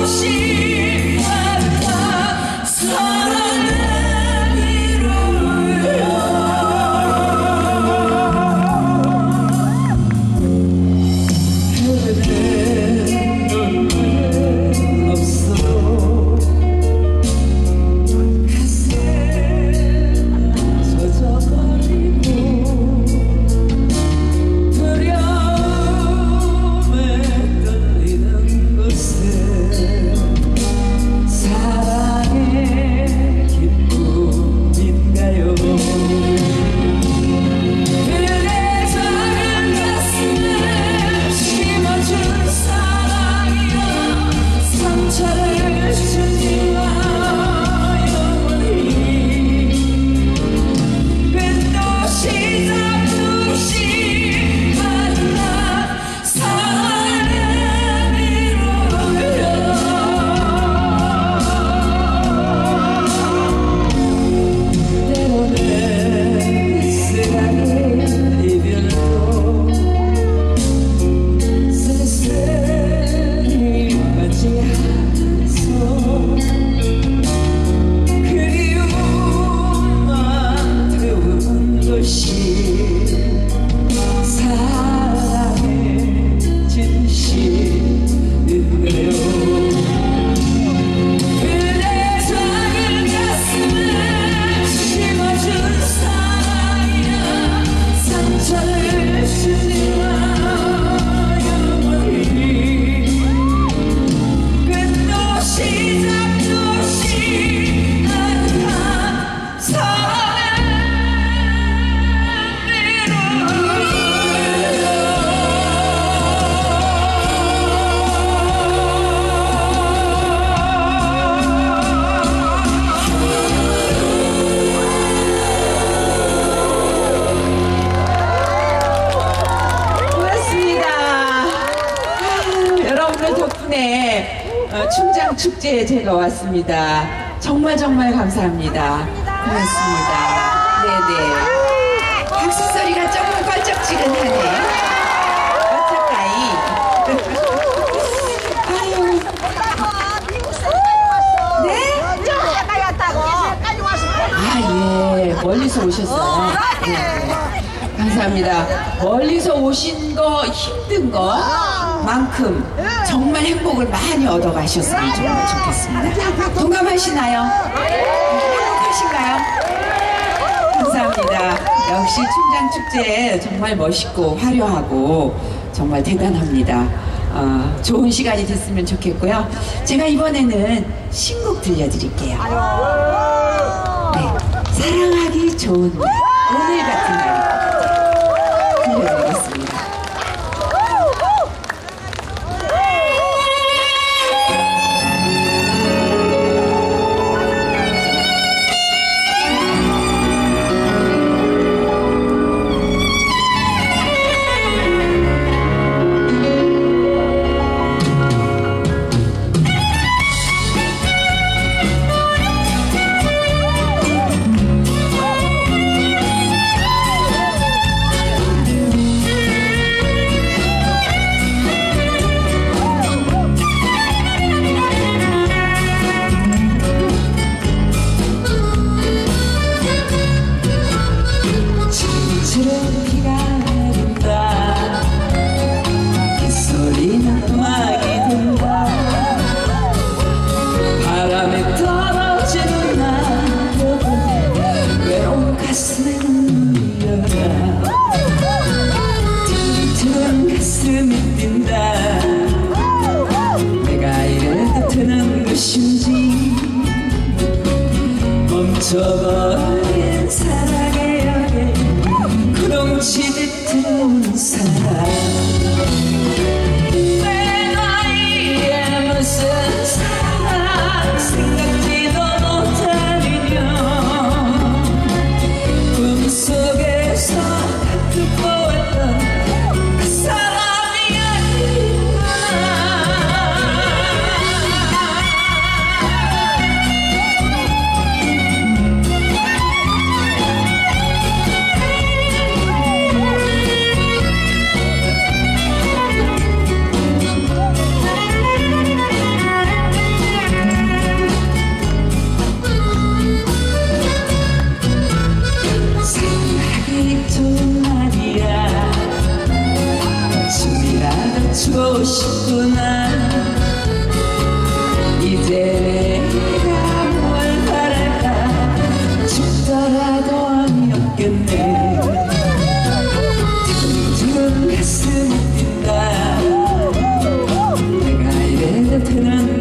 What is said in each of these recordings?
축제에 제가 왔습니다. 정말 감사합니다. 고맙습니다. 네네. 박수 소리가 조금 껄쩍지근하네요. 어떡하이. 아유. 네? 아, 예. 멀리서 오셨어요. 네. 감사합니다. 멀리서 오신 거 힘든 거만큼 정말 행복을 많이 얻어가셨으면 정말 좋겠습니다. 동감하시나요? 행복하신가요? 감사합니다. 역시 춘장축제 정말 멋있고 화려하고 정말 대단합니다. 좋은 시간이 됐으면 좋겠고요. 제가 이번에는 신곡 들려드릴게요. 네, 사랑하기 좋은 날, 오늘 같은 날 들려드리겠습니다. 멈춰버린 사랑의 역에 구렁치듯 들어온 사람 내 나이에 무슨 사랑 생각지도 못하리며 꿈속에서 다투고 왔던 그 사람이 아니구나.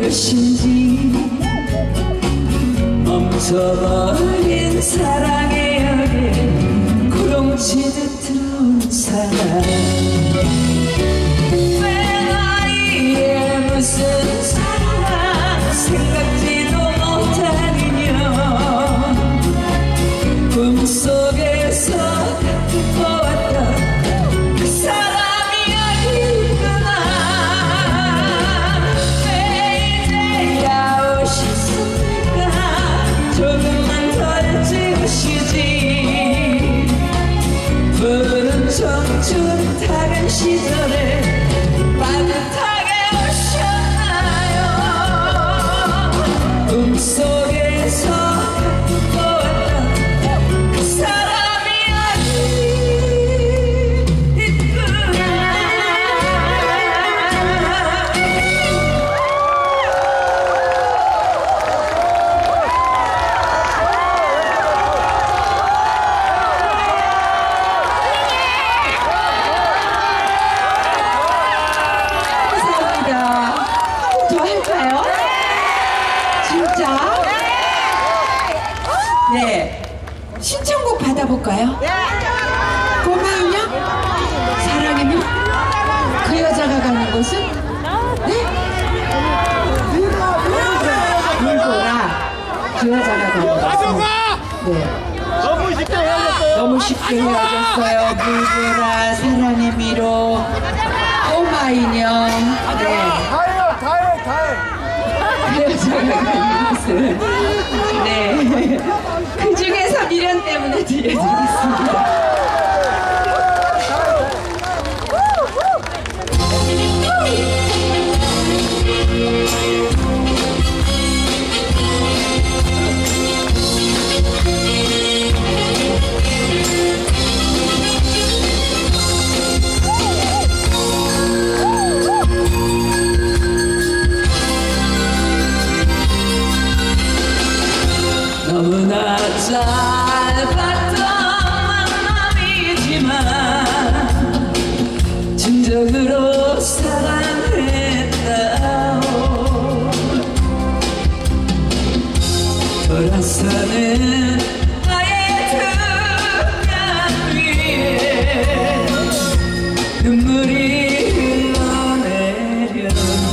무엇인지 멈춰버린 사랑의 역에 구렁치듯 들어온 사람 빼나이에 무슨 사랑 생각지도 못한 인연 꿈속에서 보았던 그 사람이 아니구나 왜 이제야 오셨습니까 조금만 덜 지우시지 푸른 청춘 타는 시절에 따뜻하게 오셨나요 꿈속에서 보았던 그 사람이 아니구나 감사합니다. 더 할까요? 진짜? 네. 신청곡 받아볼까요? 고마운요? 사랑이면? 그 여자가 가는 곳은? 네? 물보라. 그 여자가 가는 곳은? 네. 너무 쉽게 헤어졌어요. 너무 쉽게 헤어졌어요. 물보라, 사랑의 미로, 꼬마 인형. 네. 다해. 그 여자가 가는 곳은? 네. 그 중에서 미련 때문에 들려드리겠습니다. 너무나 짧았던 만남이지만 진정으로 사랑했다오 돌아서는 나의 등간 위에 눈물이 흘러내렸네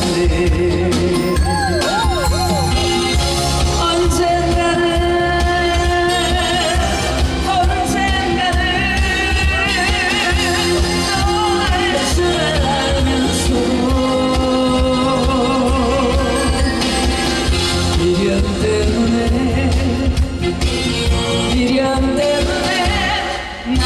미련 때문에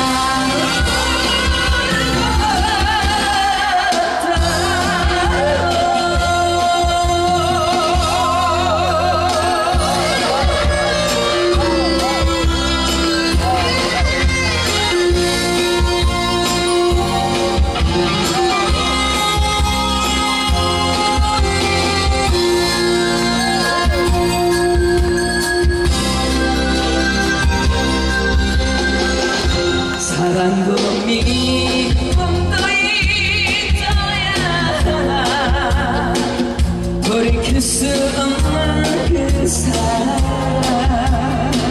사랑도 미움도 있어야 돌이킬 수 없는 그 사람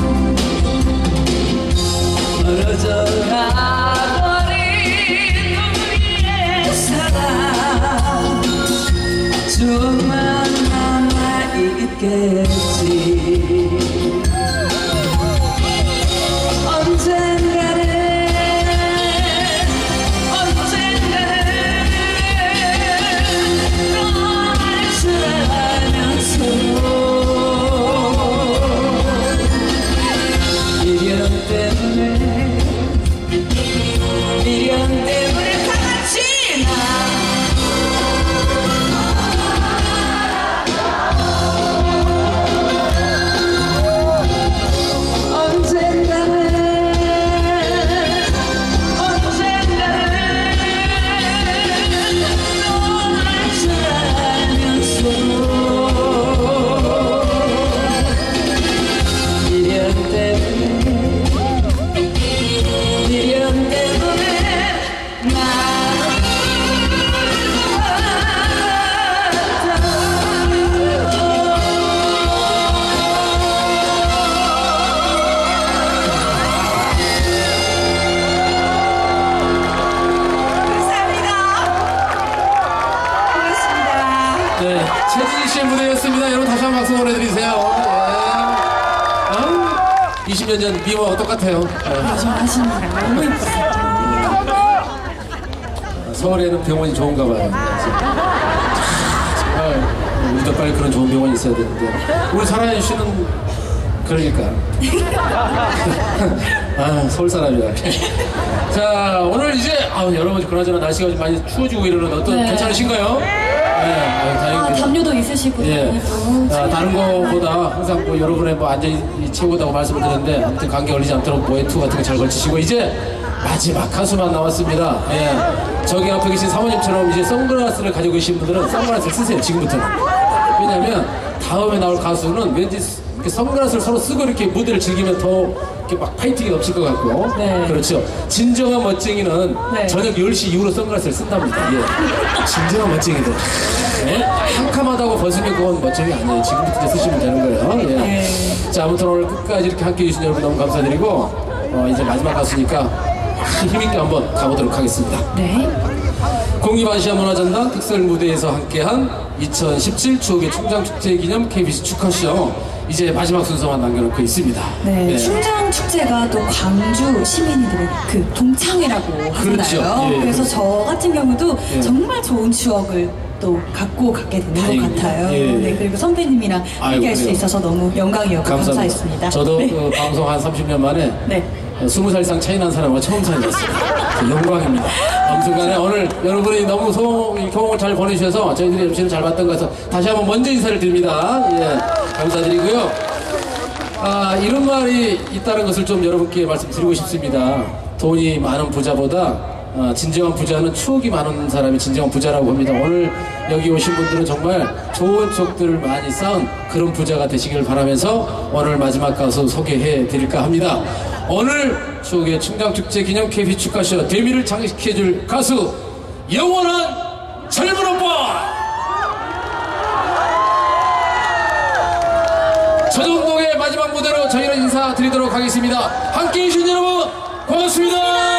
멀어져 가버린 우리의 사랑 조금만 남아있겠지 미련 때문에 다 같이 나 씨의 무대였습니다. 여러분 다시 한번 박수 보내드리세요. 예. 20년 전 미모가 똑같아요. 하시는 거 너무 예쁘세요. 서울에는 병원이 좋은가 봐요. 정말 우리도 빨리 그런 좋은 병원이 있어야 되는데 우리 사랑해 씨는 그러니까 아 서울 사람이야. 자 오늘 이제 여러분 그나저나 날씨가 좀 많이 추워지고 이러는 어떤 네. 괜찮으신가요? 네, 다행입니다. 담요도 있으시고. 예. 다른 거보다 항상 뭐 여러분의 뭐 안전이 최고다고 말씀을 드렸는데 아무튼 감기 걸리지 않도록 모에투 같은 거 잘 걸치시고 이제 마지막 한 수만 남았습니다. 예. 저기 앞에 계신 사모님처럼 이제 선글라스를 가지고 계신 분들은 선글라스를 쓰세요 지금부터는. 왜냐면 다음에 나올 가수는 왠지 이렇게 선글라스를 서로 쓰고 이렇게 무대를 즐기면 더 이렇게 막 파이팅이 넘칠 것 같고. 네. 그렇죠. 진정한 멋쟁이는 네. 저녁 10시 이후로 선글라스를 쓴답니다. 예. 진정한 멋쟁이들. 예? 한 캄하다고 벗으면 그건 멋쟁이 아니에요. 지금부터 이제 쓰시면 되는 거예요. 예. 네. 자, 아무튼 오늘 끝까지 이렇게 함께 해주신 여러분 너무 감사드리고, 이제 마지막 가수니까 힘있게 한번 가보도록 하겠습니다. 네. 공립아시아 문화전당 특설 무대에서 함께한 2017 추억의 충장축제 기념 KBC 축하쇼 이제 마지막 순서만 남겨놓고 있습니다. 네, 예. 충장 축제가 또 광주 시민들의 그 동창회라고 그렇죠. 하잖아요. 예. 그래서 저 같은 경우도 예. 정말 좋은 추억을 또 갖고 가게 되는 다행이네요. 것 같아요. 예. 네, 그리고 선배님이랑 함께할 수 그래요. 있어서 너무 영광이었고 감사했습니다. 저도 네. 그 방송 한 30년 만에 네. 20살 이상 차이 난 사람과 처음 사귀었습니다. 영광입니다. 아무튼간에 오늘 여러분이 너무 경험을 잘 보내주셔서 저희들이 MC를 잘 봤던 것 같아서 다시 한번 먼저 인사를 드립니다. 예, 감사드리고요. 이런 말이 있다는 것을 좀 여러분께 말씀드리고 싶습니다. 돈이 많은 부자보다 진정한 부자는 추억이 많은 사람이 진정한 부자라고 합니다. 오늘 여기 오신 분들은 정말 좋은 추억들을 많이 쌓은 그런 부자가 되시길 바라면서 오늘 마지막 가수 소개해 드릴까 합니다. 오늘 추억의 충장축제 기념 KBC 축하쇼 데뷔를 장식해줄 가수 영원한 젊은 오빠 저정동의 마지막 무대로 저희는 인사드리도록 하겠습니다. 함께해 주신 여러분 고맙습니다.